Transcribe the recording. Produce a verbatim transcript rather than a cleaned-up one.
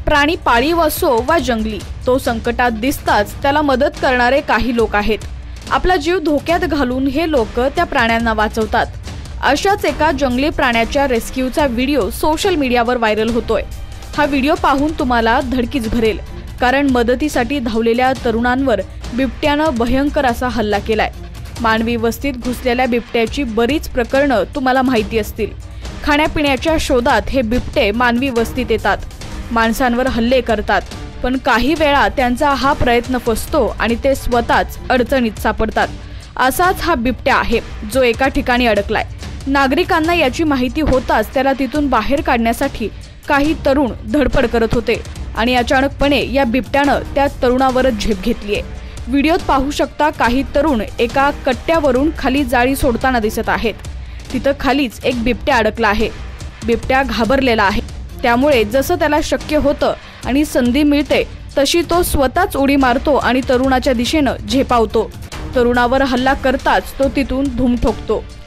प्राणी पाळीव असो वा जंगली, तो संकटात दिसताच त्याला मदत करणारे काही लोक आहेत। आपला जीव धोक्यात घालून हे लोक त्या प्राण्यांना वाचवतात। अशाच एका जंगली प्राण्याच्या रेस्क्यूचा व्हिडिओ सोशल मीडियावर व्हायरल होतोय। हा व्हिडिओ पाहून तुम्हाला धडकीच भरेल, कारण मदतीसाठी धावलेल्या तरुणांवर बिबट्यानं भयंकर असा हल्ला केलाय। मानवी वस्तीत घुसलेल्या बिबट्याची बरीच प्रकरणं तुम्हाला माहिती असतील। खाण्यापिण्याच्या शोधात हे बिबटे मानवी वस्तीत येतात, माणसांवर हल्ले करतात, पण काही वेळा त्यांचा हा प्रयत्न फसतो आणि ते स्वतःच अडचणीत सापडतात। असाच हा बिबट्या आहे जो एका ठिकाणी अडकलाय। नागरिकांना याची माहिती होताच त्याला तिथून बाहेर काढण्यासाठी काही तरुण धडपड करत होते आणि अचानकपणे या बिबट्यानं त्या तरुणावरच झेप घेतलीये। व्हिडिओत पाहू शकता, काही तरुण एका कट्ट्यावरून खाली जाळी सोडताना दिसत आहेत। तिथं खालीच एक बिबट्या अडकला आहे। बिबट्या घाबरलेला आहे, त्यामुळे जसं त्याला शक्य होतं आणि संधी मिळते तशी तो स्वतःच उडी मारतो आणि तरुणाच्या दिशेनं झेपावतो। तरुणावर हल्ला करताच तो तिथून धूम ठोकतो।